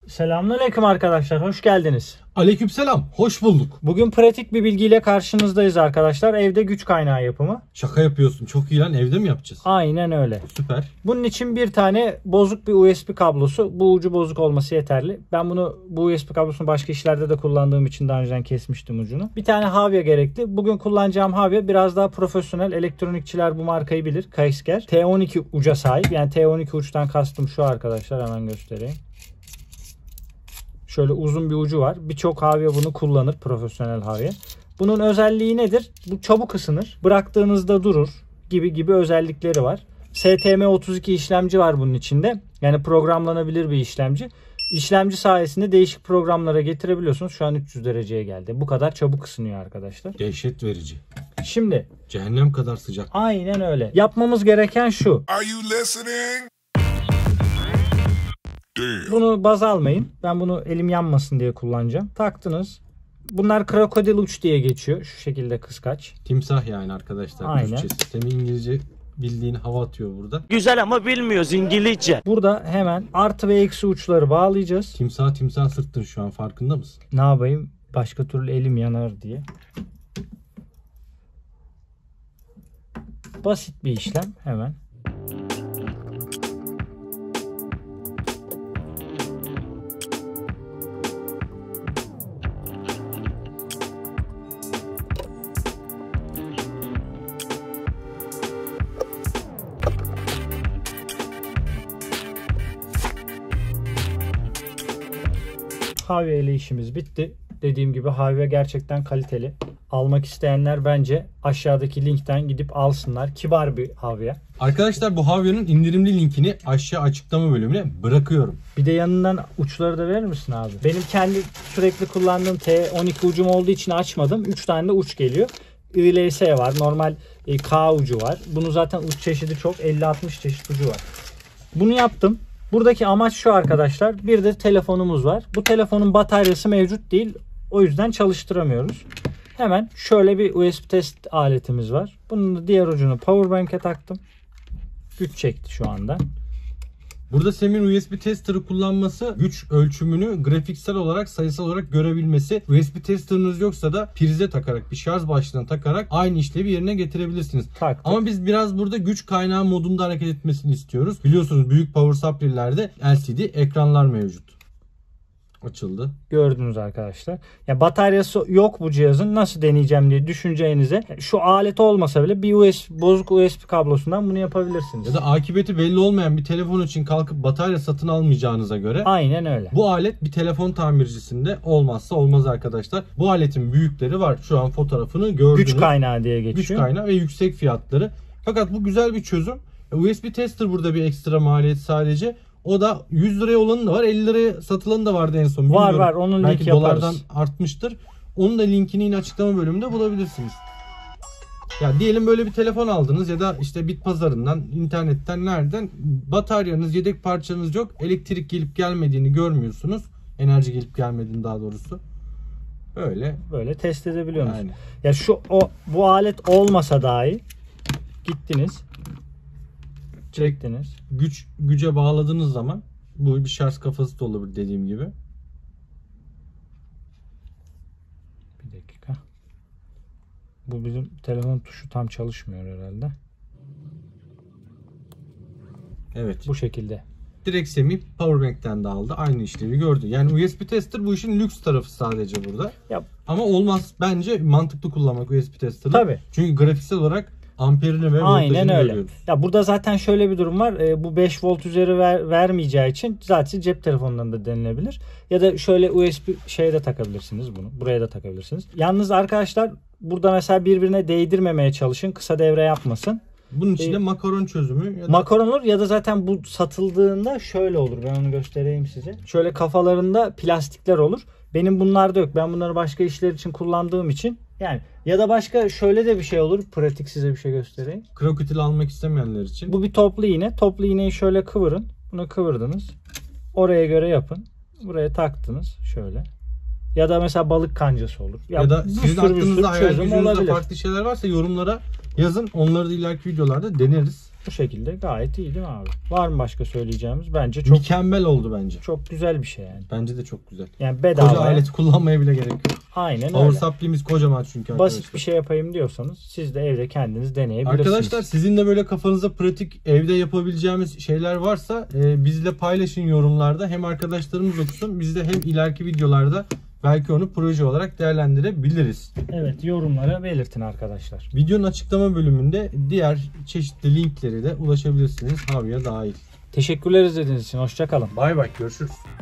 Selamünaleyküm arkadaşlar, hoş geldiniz. Aleykümselam, hoş bulduk. Bugün pratik bir bilgiyle karşınızdayız arkadaşlar. Evde güç kaynağı yapımı. Şaka yapıyorsun, çok iyi lan, evde mi yapacağız? Aynen öyle. Süper. Bunun için bir tane bozuk bir USB kablosu. Bu ucu bozuk olması yeterli. Ben bu USB kablosunu başka işlerde de kullandığım için daha önceden kesmiştim ucunu. Bir tane havya gerekli. Bugün kullanacağım havya biraz daha profesyonel. Elektronikçiler bu markayı bilir. Kaysker. T12 uca sahip. Yani T12 uçtan kastım şu arkadaşlar, hemen göstereyim. Şöyle uzun bir ucu var. Birçok havya bunu kullanır. Profesyonel havya. Bunun özelliği nedir? Bu çabuk ısınır. Bıraktığınızda durur gibi özellikleri var. STM32 işlemci var bunun içinde. Yani programlanabilir bir işlemci. İşlemci sayesinde değişik programlara getirebiliyorsunuz. Şu an 300 dereceye geldi. Bu kadar çabuk ısınıyor arkadaşlar. Dehşet verici. Şimdi. Cehennem kadar sıcak. Aynen öyle. Yapmamız gereken şu. Are you listening? Bunu baz almayın. Ben bunu elim yanmasın diye kullanacağım. Taktınız. Bunlar krokodil uç diye geçiyor. Şu şekilde kıskaç. Timsah yani arkadaşlar. Aynen. Türkçe sistemi, İngilizce bildiğin hava atıyor burada. Güzel ama bilmiyoruz İngilizce. Burada hemen artı ve eksi uçları bağlayacağız. Timsah sırttın şu an, farkında mısın? Ne yapayım? Başka türlü elim yanar diye. Basit bir işlem hemen. Havya ile işimiz bitti. Dediğim gibi havya gerçekten kaliteli. Almak isteyenler bence aşağıdaki linkten gidip alsınlar. Kibar bir havya. Arkadaşlar bu havyanın indirimli linkini aşağı açıklama bölümüne bırakıyorum. Bir de yanından uçları da verir misin abi? Benim kendi sürekli kullandığım T12 ucum olduğu için açmadım. 3 tane de uç geliyor. ILS var. Normal K ucu var. Bunun zaten uç çeşidi çok. 50-60 çeşit ucu var. Bunu yaptım. Buradaki amaç şu arkadaşlar. Bir de telefonumuz var. Bu telefonun bataryası mevcut değil. O yüzden çalıştıramıyoruz. Hemen şöyle bir USB test aletimiz var. Bunun da diğer ucunu powerbank'e taktım. Güç çekti şu anda. Burada Semih'in USB tester'ı kullanması güç ölçümünü grafiksel olarak, sayısal olarak görebilmesi. USB tester'ınız yoksa da prize takarak, bir şarj başlığına takarak aynı işlevi yerine getirebilirsiniz. Taktık. Ama biz biraz burada güç kaynağı modunda hareket etmesini istiyoruz. Biliyorsunuz büyük power supply'lerde LCD ekranlar mevcut. Açıldı. Gördünüz arkadaşlar. Ya bataryası yok bu cihazın. Nasıl deneyeceğim diye düşüneceğinize şu alet olmasa bile bir bozuk USB kablosundan bunu yapabilirsiniz. Ya da akıbeti belli olmayan bir telefon için kalkıp batarya satın almayacağınıza göre aynen öyle. Bu alet bir telefon tamircisinde olmazsa olmaz arkadaşlar. Bu aletin büyükleri var. Şu an fotoğrafını gördünüz. Güç kaynağı diye geçiyor. Güç kaynağı ve yüksek fiyatları. Fakat bu güzel bir çözüm. USB tester burada bir ekstra maliyet sadece. O da 100 liraya olanı da var, 50 liraya satılanı da vardı en son. Bilmiyorum. Var onun belki linki yaparız. dolardan artmıştır. Onun da linkini yine açıklama bölümünde bulabilirsiniz. Ya diyelim böyle bir telefon aldınız ya da işte bit pazarından, internetten, nereden, bataryanız, yedek parçanız yok. Elektrik gelip gelmediğini görmüyorsunuz. Enerji gelip gelmediğini daha doğrusu. Böyle test edebiliyor musunuz? Aynen. Ya bu alet olmasa dahi gittiniz, çektiniz. Güce bağladığınız zaman bu bir şarj kafası da olabilir dediğim gibi. Bir dakika. Bu bizim telefon tuşu tam çalışmıyor herhalde. Evet. Bu şekilde. Direkt Semih powerbank'ten de aldı. Aynı işlevi gördü. Yani USB tester bu işin lüks tarafı sadece burada. Ama olmaz. Bence mantıklı kullanmak USB tester'ı. Tabii. Çünkü grafiksel olarak amperini ve aynen öyle. görüyoruz. Ya burada zaten şöyle bir durum var. Bu 5 volt üzeri vermeyeceği için zaten cep telefonundan da denilebilir. Ya da şöyle USB de takabilirsiniz bunu. Buraya da takabilirsiniz. Yalnız arkadaşlar burada mesela birbirine değdirmemeye çalışın. Kısa devre yapmasın. Bunun için de makaron çözümü. Ya da... Makaron olur ya da zaten bu satıldığında şöyle olur. Ben onu göstereyim size. Şöyle kafalarında plastikler olur. Benim bunlarda yok. Ben bunları başka işler için kullandığım için. Yani ya da başka şöyle de bir şey olur. Pratik, size bir şey göstereyim. Krokodil almak istemeyenler için. Bu bir toplu iğne. Toplu iğneyi şöyle kıvırın. Bunu kıvırdınız. Oraya göre yapın. Buraya taktınız. Şöyle. Ya da mesela balık kancası olur. Ya da sizin aklınızda, hayal gücünüzde farklı şeyler varsa yorumlara yazın. Onları da ileriki videolarda deneriz. Bu şekilde gayet iyi değil mi abi? Var mı başka söyleyeceğimiz? Bence çok Mükemmel oldu bence. çok güzel bir şey yani. Bence de çok güzel. Yani Koca bedava. aleti kullanmaya bile gerek yok. Aynen Power öyle. supply'miz kocaman çünkü arkadaşlar. Basit bir şey yapayım diyorsanız siz de evde kendiniz deneyebilirsiniz. Arkadaşlar sizin de böyle kafanıza pratik evde yapabileceğimiz şeyler varsa bizle paylaşın yorumlarda. Hem arkadaşlarımız okusun, biz de hem ileriki videolarda belki onu proje olarak değerlendirebiliriz. Evet, yorumlara belirtin arkadaşlar. Videonun açıklama bölümünde diğer çeşitli linkleri de ulaşabilirsiniz. Havya dahil. Teşekkürler izlediğiniz için. Hoşça kalın. Bay bay, görüşürüz.